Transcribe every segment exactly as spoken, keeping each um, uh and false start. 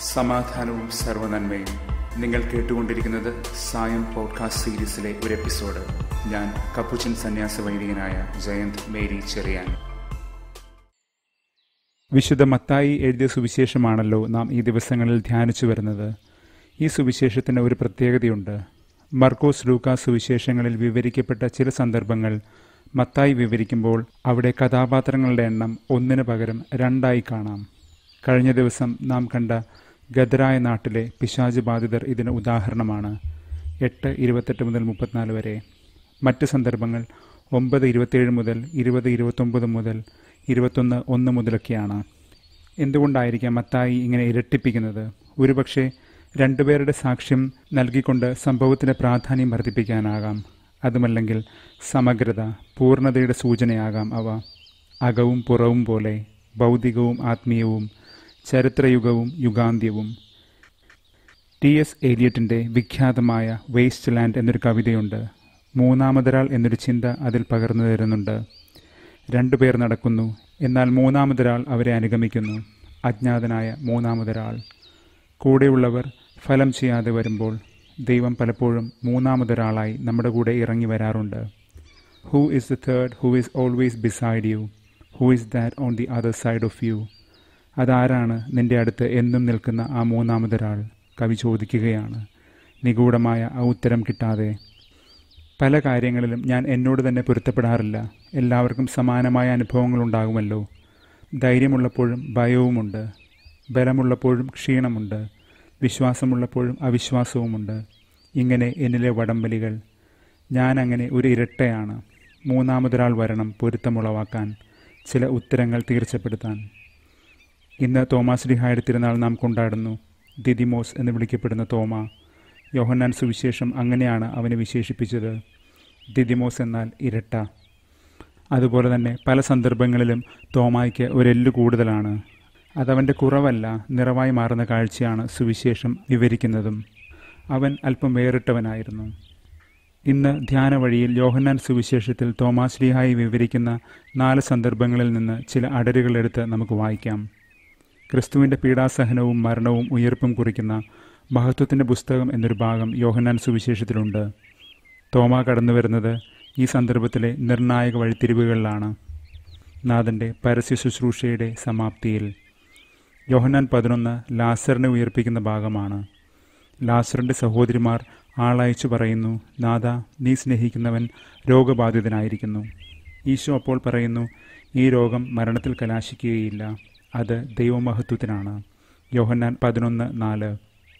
സമാധാനവും സർവ്വനന്മയും. നിങ്ങൾ കേട്ടുകൊണ്ടിരിക്കുന്നത് സായം പോഡ്കാസ്റ്റ് സീരീസിലെ ഒരു എപ്പിസോഡ്. ഞാൻ കപ്പുച്ചൻ സന്യാസ വൈദികനായ ജയന്ത് മേരി ചെറിയാൻ. വിശുദ്ധ മത്തായി എഴുതിയ സുവിശേഷമാണല്ലോ നാം ഈ ദിവസങ്ങളിൽ ധ്യാനിച്ചു വരുന്നത്. ഈ സുവിശേഷത്തിന് ഒരു പ്രത്യേകതയുണ്ട്. മർക്കോസ്, ലൂക്കാസ് സുവിശേഷങ്ങളിൽ വിവരിക്കപ്പെട്ട ചില സന്ദർഭങ്ങൾ മത്തായി വിവരിക്കുമ്പോൾ അവിടെ കഥാപാത്രങ്ങളുടെ എണ്ണം ഒന്നിനു പകരം രണ്ടായി കാണാം. കഴിഞ്ഞ ദിവസം നാം കണ്ട ഗദരായ നാട്ടിലെ പിശാച് ബാധിതർ ഇതിന് ഉദാഹരണമാണ്. എട്ട് ഇരുപത്തെട്ട് മുതൽ മുപ്പത്തിനാല് വരെ. മറ്റ് സന്ദർഭങ്ങൾ ഒമ്പത് ഇരുപത്തേഴ് മുതൽ ഇരുപത് ഇരുപത്തൊമ്പത് മുതൽ ഇരുപത്തൊന്ന് ഒന്ന് മുതലൊക്കെയാണ്. എന്തുകൊണ്ടായിരിക്കാം മത്തായി ഇങ്ങനെ ഇരട്ടിപ്പിക്കുന്നത്? ഒരുപക്ഷെ രണ്ടുപേരുടെ സാക്ഷ്യം നൽകിക്കൊണ്ട് സംഭവത്തിൻ്റെ പ്രാധാന്യം വർദ്ധിപ്പിക്കാനാകാം. അതുമല്ലെങ്കിൽ സമഗ്രത, പൂർണ്ണതയുടെ സൂചനയാകാം അവ. അകവും പുറവും പോലെ, ഭൗതികവും ആത്മീയവും, ചരിത്രയുഗവും യുഗാന്ത്യവും. ടി എസ് ഏലിയറ്റിൻ്റെ വിഖ്യാതമായ വേസ്റ്റ് ലാൻഡ് എന്നൊരു കവിതയുണ്ട്. മൂന്നാമതൊരാൾ എന്നൊരു ചിന്ത അതിൽ പകർന്നു തരുന്നുണ്ട്. രണ്ടുപേർ നടക്കുന്നു, എന്നാൽ മൂന്നാമതൊരാൾ അവരെ അനുഗമിക്കുന്നു. അജ്ഞാതനായ മൂന്നാമതൊരാൾ. കൂടെയുള്ളവർ ഫലം ചെയ്യാതെ വരുമ്പോൾ ദൈവം പലപ്പോഴും മൂന്നാമതൊരാളായി നമ്മുടെ കൂടെ ഇറങ്ങി വരാറുണ്ട്. Who is the third who is always beside you? Who is that on the other side of you? അതാരാണ് നിന്റെ അടുത്ത് എന്നും നിൽക്കുന്ന ആ മൂന്നാമതൊരാൾ? കവി ചോദിക്കുകയാണ്, നിഗൂഢമായ ആ ഉത്തരം കിട്ടാതെ. പല കാര്യങ്ങളിലും ഞാൻ എന്നോട് തന്നെ പൊരുത്തപ്പെടാറില്ല. എല്ലാവർക്കും സമാനമായ അനുഭവങ്ങളുണ്ടാകുമല്ലോ. ധൈര്യമുള്ളപ്പോഴും ഭയവുമുണ്ട്, ബലമുള്ളപ്പോഴും ക്ഷീണമുണ്ട്, വിശ്വാസമുള്ളപ്പോഴും അവിശ്വാസവുമുണ്ട്. ഇങ്ങനെ എന്നിലെ വടംവലികൾ. ഞാൻ അങ്ങനെ ഒരു ഇരട്ടയാണ്. മൂന്നാമതൊരാൾ വരണം പൊരുത്തമുളവാക്കാൻ, ചില ഉത്തരങ്ങൾ തീർച്ചപ്പെടുത്താൻ. ഇന്ന് തോമാശ്ലീഹായുടെ തിരുനാൾ നാം കൊണ്ടാടുന്നു. ദിദിമോസ് എന്ന് വിളിക്കപ്പെടുന്ന തോമ. യോഹന്നാൻ സുവിശേഷം അങ്ങനെയാണ് അവനെ വിശേഷിപ്പിച്ചത്. ദിദിമോസ് എന്നാൽ ഇരട്ട. അതുപോലെ തന്നെ പല സന്ദർഭങ്ങളിലും തോമായ്ക്ക് ഒരെല്ലു കൂടുതലാണ്. അതവൻ്റെ കുറവല്ല, നിറവായി മാറുന്ന കാഴ്ചയാണ് സുവിശേഷം വിവരിക്കുന്നതും. അവൻ അല്പം വേറിട്ടവനായിരുന്നു. ഇന്ന് ധ്യാന വഴിയിൽ യോഹന്നാൻ സുവിശേഷത്തിൽ തോമാശ്ലീഹായി വിവരിക്കുന്ന നാല് സന്ദർഭങ്ങളിൽ നിന്ന് ചില അടരുകളെടുത്ത് നമുക്ക് വായിക്കാം. ക്രിസ്തുവിൻ്റെ പീഡാസഹനവും മരണവും ഉയർപ്പും കുറിക്കുന്ന മഹത്വത്തിൻ്റെ പുസ്തകം എന്നൊരു ഭാഗം യോഹന്നാൻ സുവിശേഷത്തിലുണ്ട്. തോമ കടന്നു വരുന്നത് ഈ സന്ദർഭത്തിലെ നിർണായക വഴിത്തിരിവുകളിലാണ്. നാഥൻ്റെ പരസ്യ ശുശ്രൂഷയുടെ സമാപ്തിയിൽ. യോഹന്നാൻ പതിനൊന്ന് ലാസറിനെ ഉയർപ്പിക്കുന്ന ഭാഗമാണ്. ലാസറിൻ്റെ സഹോദരിമാർ ആളയച്ചു പറയുന്നു, നാഥ, നീ സ്നേഹിക്കുന്നവൻ രോഗബാധിതനായിരിക്കുന്നു. ഈശോ അപ്പോൾ പറയുന്നു, ഈ രോഗം മരണത്തിൽ കലാശിക്കുകയില്ല, അത് ദൈവമഹത്വത്തിനാണ്. യോഹന്നാൻ പതിനൊന്ന് നാല്.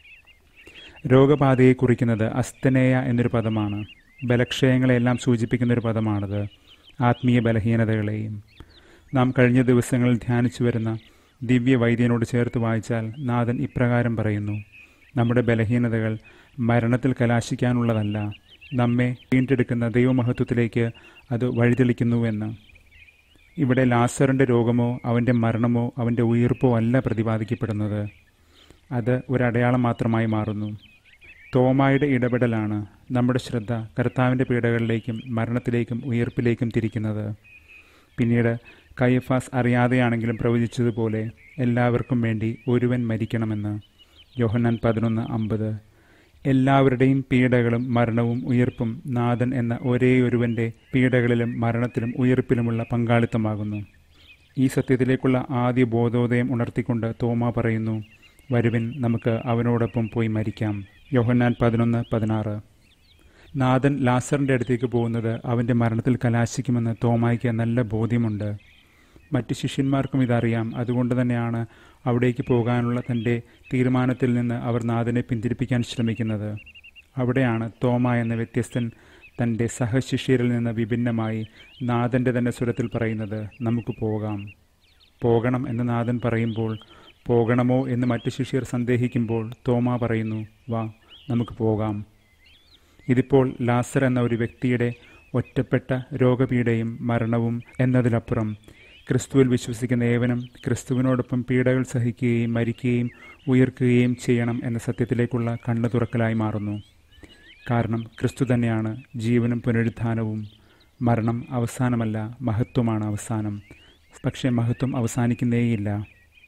രോഗബാധയെ കുറിക്കുന്നത് അസ്തനേയ എന്നൊരു പദമാണ്. ബലക്ഷയങ്ങളെല്ലാം സൂചിപ്പിക്കുന്നൊരു പദമാണത്, ആത്മീയ ബലഹീനതകളെയും. നാം കഴിഞ്ഞ ദിവസങ്ങളിൽ ധ്യാനിച്ചു വരുന്ന ദിവ്യ വൈദ്യനോട് ചേർത്ത് വായിച്ചാൽ നാഥൻ ഇപ്രകാരം പറയുന്നു, നമ്മുടെ ബലഹീനതകൾ മരണത്തിൽ കലാശിക്കാനുള്ളതല്ല, നമ്മെ വീണ്ടെടുക്കുന്ന ദൈവമഹത്വത്തിലേക്ക് അത് വഴിതെളിക്കുന്നുവെന്ന്. ഇവിടെ ലാസറിൻ്റെ രോഗമോ അവൻ്റെ മരണമോ അവൻ്റെ ഉയിർപ്പോ അല്ല പ്രതിപാദിക്കപ്പെടുന്നത്. അത് ഒരടയാളം മാത്രമായി മാറുന്നു. തോമായുടെ ഇടപെടലാണ് നമ്മുടെ ശ്രദ്ധ കർത്താവിൻ്റെ പീഡകളിലേക്കും മരണത്തിലേക്കും ഉയിർപ്പിലേക്കും തിരിക്കുന്നത്. പിന്നീട് കയഫാസ് അറിയാതെയാണെങ്കിലും പ്രവചിച്ചതുപോലെ എല്ലാവർക്കും വേണ്ടി ഒരുവൻ മരിക്കണമെന്ന്. യോഹന്നാൻ പതിനൊന്ന് അമ്പത്. എല്ലാവരുടെയും പീഡകളും മരണവും ഉയിർപ്പും നാഥൻ എന്ന ഒരേ ഒരുവൻ്റെ പീഡകളിലും മരണത്തിലും ഉയിർപ്പിലുമുള്ള പങ്കാളിത്തമാകുന്നു. ഈ സത്യത്തിലേക്കുള്ള ആദ്യ ബോധോദയം ഉണർത്തിക്കൊണ്ട് തോമ പറയുന്നു, വരുവിൻ, നമുക്ക് അവനോടൊപ്പം പോയി മരിക്കാം. യോഹന്നാൻ പതിനൊന്ന് പതിനാറ്. നാഥൻ ലാസറിൻ്റെ അടുത്തേക്ക് പോകുന്നത് അവൻ്റെ മരണത്തിൽ കലാശിക്കുമെന്ന് തോമായ്ക്ക് നല്ല ബോധ്യമുണ്ട്. മറ്റ് ശിഷ്യന്മാർക്കും ഇതറിയാം. അതുകൊണ്ട് തന്നെയാണ് അവിടേക്ക് പോകാനുള്ള തൻ്റെ തീരുമാനത്തിൽ നിന്ന് അവർ നാഥനെ പിന്തിരിപ്പിക്കാൻ ശ്രമിക്കുന്നത്. അവിടെയാണ് തോമ എന്ന വ്യത്യസ്തൻ തൻ്റെ സഹശിഷ്യരിൽ നിന്ന് വിഭിന്നമായി നാഥൻ്റെ തന്നെ സ്വരത്തിൽ പറയുന്നത്, നമുക്ക് പോകാം. പോകണം എന്ന് നാഥൻ പറയുമ്പോൾ, പോകണമോ എന്ന് മറ്റു ശിഷ്യർ സന്ദേഹിക്കുമ്പോൾ തോമ പറയുന്നു, വാ, നമുക്ക് പോകാം. ഇതിപ്പോൾ ലാസർ എന്ന ഒരു വ്യക്തിയുടെ ഒറ്റപ്പെട്ട രോഗപീഡയും മരണവും എന്നതിലപ്പുറം ക്രിസ്തുവിൽ വിശ്വസിക്കുന്ന ഏവനും ക്രിസ്തുവിനോടൊപ്പം പീഡകൾ സഹിക്കുകയും മരിക്കുകയും ഉയർക്കുകയും ചെയ്യണം എന്ന സത്യത്തിലേക്കുള്ള കണ്ണു തുറക്കലായി മാറുന്നു. കാരണം ക്രിസ്തു തന്നെയാണ് ജീവനും പുനരുത്ഥാനവും. മരണം അവസാനമല്ല, മഹത്വമാണ് അവസാനം. പക്ഷേ മഹത്വം അവസാനിക്കുന്നേയില്ല.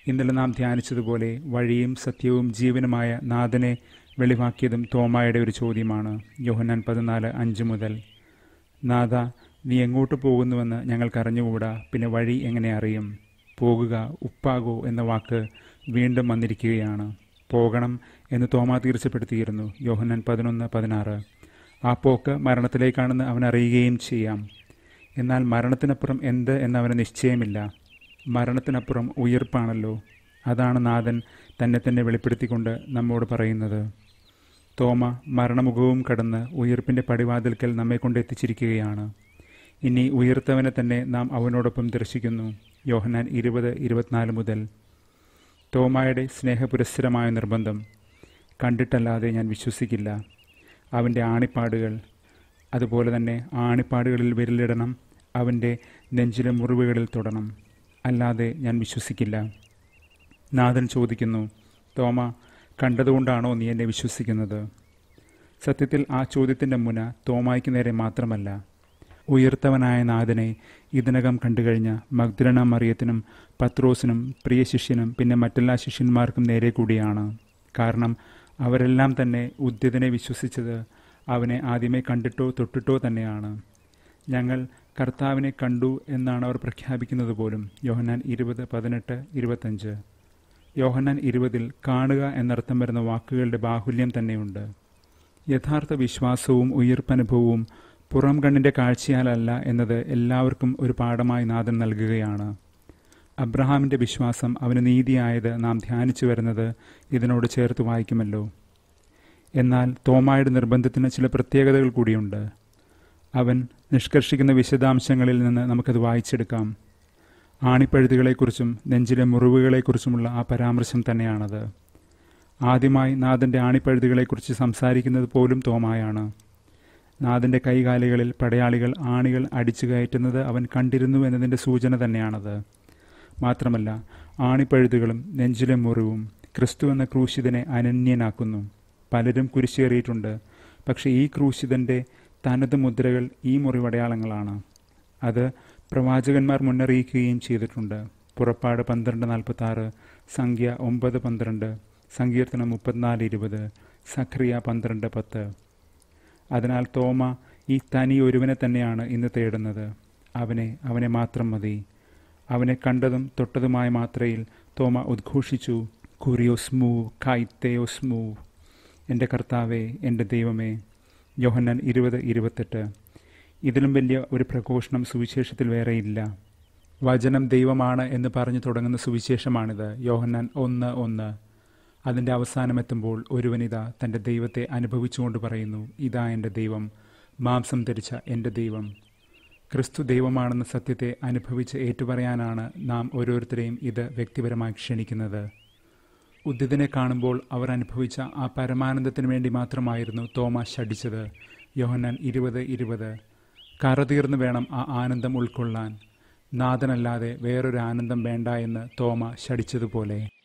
ഇന്നലെ നാം ധ്യാനിച്ചതുപോലെ വഴിയും സത്യവും ജീവനുമായ നാഥനെ വെളിവാക്കിയതും തോമായുടെ ഒരു ചോദ്യമാണ്. യോഹന്നാൻ പതിനാല് അഞ്ച് മുതൽ. നാഥ, നീ എങ്ങോട്ട് പോകുന്നുവെന്ന് ഞങ്ങൾക്കറിഞ്ഞുകൂടാ, പിന്നെ വഴി എങ്ങനെ അറിയും? പോകുക, ഉപ്പാകോ എന്ന വാക്ക് വീണ്ടും വന്നിരിക്കുകയാണ്. പോകണം എന്ന് തോമാ തീർച്ചപ്പെടുത്തിയിരുന്നു. യോഹന്നാൻ പതിനൊന്ന് പതിനാറ്. ആ പോക്ക് മരണത്തിലേക്കാണെന്ന് അവൻ അറിയുകയും ചെയ്യാം. എന്നാൽ മരണത്തിനപ്പുറം എന്ത് എന്നവന് നിശ്ചയമില്ല. മരണത്തിനപ്പുറം ഉയിർപ്പാണല്ലോ. അതാണ് നാഥൻ തന്നെ തന്നെ വെളിപ്പെടുത്തിക്കൊണ്ട് നമ്മോട് പറയുന്നത്. തോമ മരണമുഖവും കടന്ന് ഉയിർപ്പിൻ്റെ പടിവാതിൽക്കൽ നമ്മെ കൊണ്ട് എത്തിച്ചിരിക്കുകയാണ്. ഇനി ഉയർത്തവനെ തന്നെ നാം അവനോടൊപ്പം ദർശിക്കുന്നു. യോഹന്നാൻ ഇരുപത് ഇരുപത്തിനാല് മുതൽ. തോമായുടെ സ്നേഹപുരസ്സരമായ നിർബന്ധം, കണ്ടിട്ടല്ലാതെ ഞാൻ വിശ്വസിക്കില്ല. അവൻ്റെ ആണിപ്പാടുകൾ, അതുപോലെ തന്നെ ആണിപ്പാടുകളിൽ വിരലിടണം, അവൻ്റെ നെഞ്ചിലെ മുറിവുകളിൽ തൊടണം, അല്ലാതെ ഞാൻ വിശ്വസിക്കില്ല. നാഥൻ ചോദിക്കുന്നു, തോമ, കണ്ടതുകൊണ്ടാണോ നീ എന്നെ വിശ്വസിക്കുന്നത്? സത്യത്തിൽ ആ ചോദ്യത്തിൻ്റെ മുന തോമായ്ക്ക് നേരെ മാത്രമല്ല, ഉയർത്തവനായ നാഥനെ ഇതിനകം കണ്ടുകഴിഞ്ഞ മഗ്ദലന മറിയത്തിനും പത്രോസിനും പ്രിയ ശിഷ്യനും പിന്നെ മറ്റെല്ലാ ശിഷ്യന്മാർക്കും നേരെ കൂടിയാണ്. കാരണം അവരെല്ലാം തന്നെ ഉദ്യതനെ വിശ്വസിച്ചത് അവനെ ആദ്യമേ കണ്ടിട്ടോ തൊട്ടിട്ടോ തന്നെയാണ്. ഞങ്ങൾ കർത്താവിനെ കണ്ടു എന്നാണ് അവർ പ്രഖ്യാപിക്കുന്നത് പോലും. യോഹന്നാൻ ഇരുപത് പതിനെട്ട് ഇരുപത്തഞ്ച്. യോഹന്നാൻ ഇരുപതിൽ കാണുക എന്നർത്ഥം വരുന്ന വാക്കുകളുടെ ബാഹുല്യം തന്നെയുണ്ട്. യഥാർത്ഥ വിശ്വാസവും ഉയിർപ്പനുഭവവും പുറം കണ്ണിൻ്റെ കാഴ്ചയാലല്ല എന്നത് എല്ലാവർക്കും ഒരു പാഠമായി നാഥൻ നൽകുകയാണ്. അബ്രഹാമിൻ്റെ വിശ്വാസം അവന് നീതിയായത് നാം ധ്യാനിച്ചു വരുന്നത് ഇതിനോട് ചേർത്ത് വായിക്കുമല്ലോ. എന്നാൽ തോമായുടെ നിർബന്ധത്തിന് ചില പ്രത്യേകതകൾ കൂടിയുണ്ട്. അവൻ നിഷ്കർഷിക്കുന്ന വിശദാംശങ്ങളിൽ നിന്ന് നമുക്കത് വായിച്ചെടുക്കാം. ആണിപ്പഴുതുകളെക്കുറിച്ചും നെഞ്ചിലെ മുറിവുകളെക്കുറിച്ചുമുള്ള ആ പരാമർശം തന്നെയാണത്. ആദ്യമായി നാഥൻ്റെ ആണിപ്പഴുതുകളെക്കുറിച്ച് സംസാരിക്കുന്നത് പോലും തോമായാണ്. നാഥൻ്റെ കൈകാലുകളിൽ പടയാളികൾ ആണികൾ അടിച്ചു കയറ്റുന്നത് അവൻ കണ്ടിരുന്നു എന്നതിൻ്റെ സൂചന തന്നെയാണത്. മാത്രമല്ല, ആണിപ്പഴുതുകളും നെഞ്ചിലെ മുറിവും ക്രിസ്തു എന്ന ക്രൂശിതനെ അനന്യനാക്കുന്നു. പലരും കുരിശേറിയിട്ടുണ്ട്, പക്ഷേ ഈ ക്രൂശിതൻ്റെ തനത് മുദ്രകൾ ഈ മുറിവടയാളങ്ങളാണ്. അത് പ്രവാചകന്മാർ മുന്നറിയിക്കുകയും ചെയ്തിട്ടുണ്ട്. പുറപ്പാട് പന്ത്രണ്ട് നാൽപ്പത്തി ആറ്, സംഖ്യ ഒമ്പത് പന്ത്രണ്ട്, സങ്കീർത്തനം മുപ്പത്തിനാല് ഇരുപത്, സഖറിയ പന്ത്രണ്ട് പത്ത്. അതിനാൽ തോമ ഈ തനി ഒരുവനെ തന്നെയാണ് ഇന്ന് തേടുന്നത്. അവനെ അവനെ മാത്രം മതി. അവനെ കണ്ടതും തൊട്ടതുമായ മാത്രയിൽ തോമ ഉദ്ഘോഷിച്ചു, കുറിയോസ്മൂ കൈത്തേയോസ്മൂ, എൻ്റെ കർത്താവേ, എൻ്റെ ദൈവമേ. യോഹന്നാൻ ഇരുപത് ഇരുപത്തെട്ട്. ഇതിലും വലിയ ഒരു പ്രഘോഷണം സുവിശേഷത്തിൽ വേറെയില്ല. വചനം ദൈവമാണ് എന്ന് പറഞ്ഞു തുടങ്ങുന്ന സുവിശേഷമാണിത്. യോഹന്നാൻ ഒന്ന് ഒന്ന്. അതിൻ്റെ അവസാനമെത്തുമ്പോൾ ഒരുവനിതാ തൻ്റെ ദൈവത്തെ അനുഭവിച്ചുകൊണ്ട് പറയുന്നു, ഇതാ എൻ്റെ ദൈവം, മാംസം ധരിച്ച എൻ്റെ ദൈവം. ക്രിസ്തു ദൈവമാണെന്ന സത്യത്തെ അനുഭവിച്ച് ഏറ്റുപറയാനാണ് നാം ഓരോരുത്തരെയും ഇത് വ്യക്തിപരമായി ക്ഷണിക്കുന്നത്. ഉദ്യതനെ കാണുമ്പോൾ അവർ അനുഭവിച്ച ആ പരമാനന്ദത്തിന് വേണ്ടി മാത്രമായിരുന്നു തോമ ശഠിച്ചത്. യോഹന്നാൻ ഇരുപത് ഇരുപത്. കറതീർന്ന് വേണം ആ ആനന്ദം ഉൾക്കൊള്ളാൻ. നാഥനല്ലാതെ വേറൊരു ആനന്ദം വേണ്ട എന്ന് തോമ ശഠിച്ചതുപോലെ.